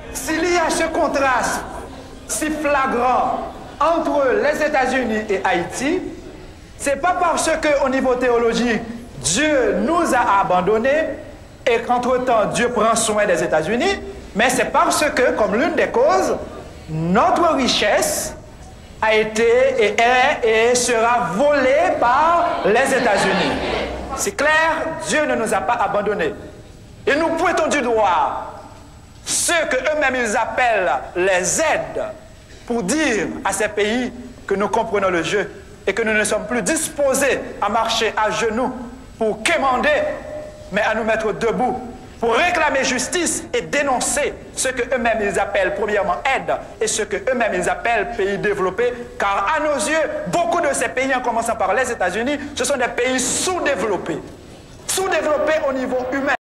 S'il y a ce contraste si flagrant entre les États-Unis et Haïti, ce n'est pas parce qu'au niveau théologique, Dieu nous a abandonnés et qu'entre-temps, Dieu prend soin des États-Unis, mais c'est parce que, comme l'une des causes, notre richesse a été et est et sera volée par les États-Unis. C'est clair, Dieu ne nous a pas abandonnés. Et nous pointons du doigt ceux qu'eux-mêmes ils appellent les aides pour dire à ces pays que nous comprenons le jeu et que nous ne sommes plus disposés à marcher à genoux pour quémander, mais à nous mettre debout pour réclamer justice et dénoncer ce qu'eux-mêmes ils appellent premièrement aide et ce qu'eux-mêmes ils appellent pays développés, car à nos yeux, beaucoup de ces pays, en commençant par les États-Unis, ce sont des pays sous-développés au niveau humain.